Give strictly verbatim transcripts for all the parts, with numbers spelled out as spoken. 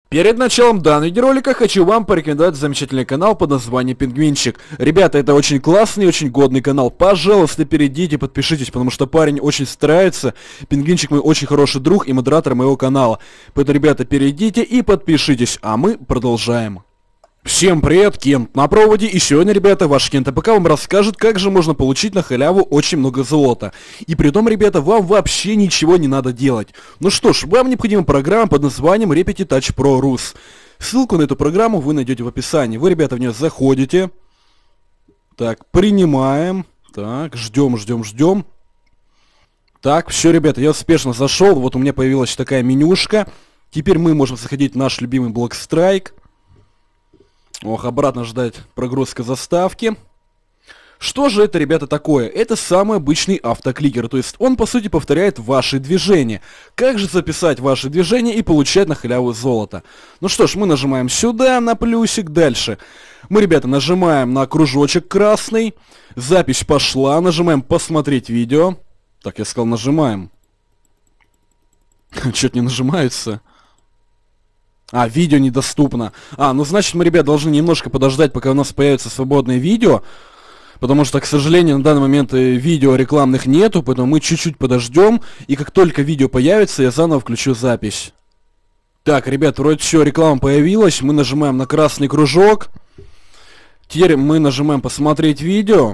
Перед началом данного видеоролика хочу вам порекомендовать замечательный канал под названием Пингвинчик. Ребята, это очень классный и очень годный канал. Пожалуйста, перейдите, подпишитесь, потому что парень очень старается. Пингвинчик мой очень хороший друг и модератор моего канала. Поэтому, ребята, перейдите и подпишитесь, а мы продолжаем. Всем привет, Кент на проводе, и сегодня, ребята, ваш Кент АПК вам расскажет, как же можно получить на халяву очень много золота. И при том, ребята, вам вообще ничего не надо делать. Ну что ж, вам необходима программа под названием Repeti-Touch Pro Rus. Ссылку на эту программу вы найдете в описании. Вы, ребята, в нее заходите. Так, принимаем. Так, ждем, ждем, ждем. Так, все, ребята, я успешно зашел. Вот у меня появилась такая менюшка. Теперь мы можем заходить в наш любимый Blockstrike. Ох, обратно ждать прогрузка заставки. Что же это, ребята, такое? Это самый обычный автокликер, то есть он, по сути, повторяет ваши движения. Как же записать ваши движения и получать на халяву золото? Ну что ж, мы нажимаем сюда, на плюсик, дальше. Мы, ребята, нажимаем на кружочек красный. Запись пошла, нажимаем посмотреть видео. Так, я сказал, нажимаем. Чё-то не нажимается. А, видео недоступно. А, ну значит мы, ребят, должны немножко подождать, пока у нас появится свободное видео. Потому что, к сожалению, на данный момент видео рекламных нету, поэтому мы чуть-чуть подождем. И как только видео появится, я заново включу запись. Так, ребят, вроде все, реклама появилась. Мы нажимаем на красный кружок. Теперь мы нажимаем посмотреть видео.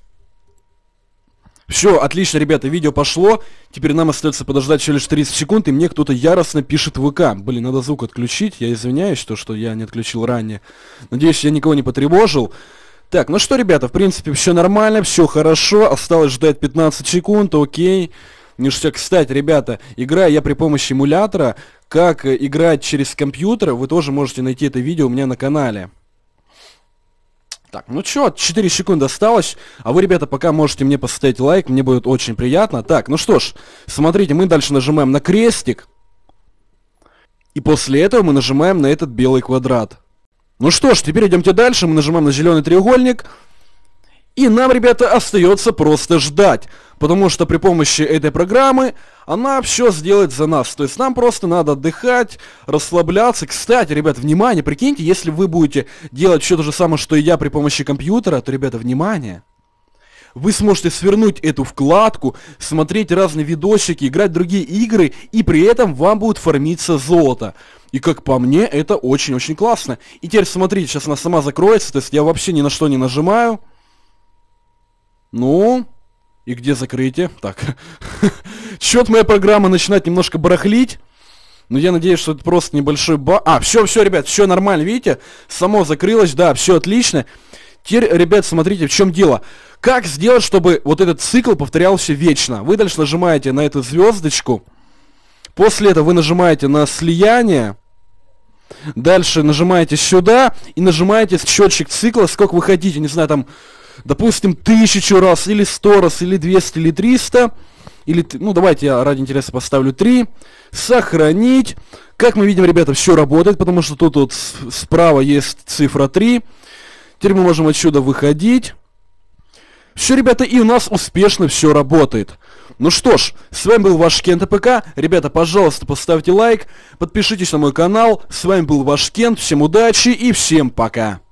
Все, отлично, ребята, видео пошло. Теперь нам остается подождать всего лишь тридцать секунд, и мне кто-то яростно пишет в ВК. Блин, надо звук отключить. Я извиняюсь, то, что я не отключил ранее. Надеюсь, я никого не потревожил. Так, ну что, ребята, в принципе, все нормально, все хорошо. Осталось ждать пятнадцать секунд, окей. Ништяк. Кстати, ребята, играю я при помощи эмулятора. Как играть через компьютер, вы тоже можете найти это видео у меня на канале. Так, ну чё, четыре секунды осталось, а вы, ребята, пока можете мне поставить лайк, мне будет очень приятно. Так, ну что ж, смотрите, мы дальше нажимаем на крестик, и после этого мы нажимаем на этот белый квадрат. Ну что ж, теперь идемте дальше, мы нажимаем на зеленый треугольник, и нам, ребята, остается просто ждать, потому что при помощи этой программы она все сделает за нас. То есть нам просто надо отдыхать, расслабляться. Кстати, ребята, внимание, прикиньте, если вы будете делать все то же самое, что и я при помощи компьютера, то, ребята, внимание, вы сможете свернуть эту вкладку, смотреть разные видосики, играть в другие игры, и при этом вам будет фармиться золото. И как по мне, это очень-очень классно. И теперь смотрите, сейчас она сама закроется, то есть я вообще ни на что не нажимаю. Ну, и где закрытие? Так, чё-то моя программа начинает немножко барахлить. Но я надеюсь, что это просто небольшой баг. А, все, все, ребят, все нормально, видите? Само закрылось, да, все отлично. Теперь, ребят, смотрите, в чем дело. Как сделать, чтобы вот этот цикл повторялся вечно? Вы дальше нажимаете на эту звездочку. После этого вы нажимаете на слияние. Дальше нажимаете сюда и нажимаете счетчик цикла, сколько вы хотите, не знаю, там... Допустим, тысячу раз, или сто раз, или двести, или триста. Или, ну, давайте я ради интереса поставлю три. Сохранить. Как мы видим, ребята, все работает, потому что тут вот справа есть цифра три. Теперь мы можем отсюда выходить. Все, ребята, и у нас успешно все работает. Ну что ж, с вами был ваш Кент АПК. Ребята, пожалуйста, поставьте лайк, подпишитесь на мой канал. С вами был ваш Кент. Всем удачи и всем пока.